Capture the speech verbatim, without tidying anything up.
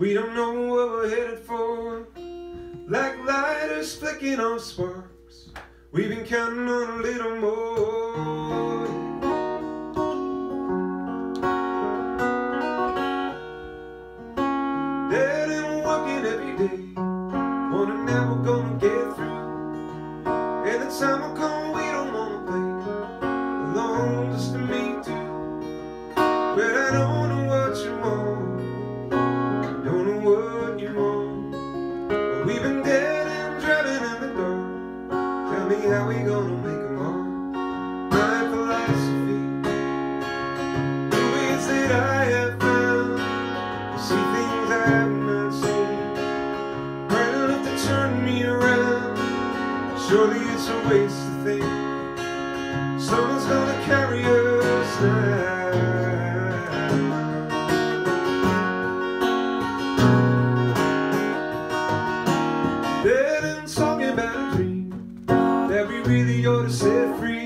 We don't know what we're headed for, like lighters flicking on sparks. We've been counting on a little more. Dead and working every day, wondering how we're gonna get through. And the time will come, we don't wanna play along just to meet you. But I don't know what you want, don't know what you want. But we've been dead and driving in the dark. Tell me how we gonna make them all. My philosophy, the ways that I have found to see things I have not seen, bright enough to turn me around. Surely it's a waste to think someone's gonna carry us now. Dead and talking about a dream that we really ought to set free.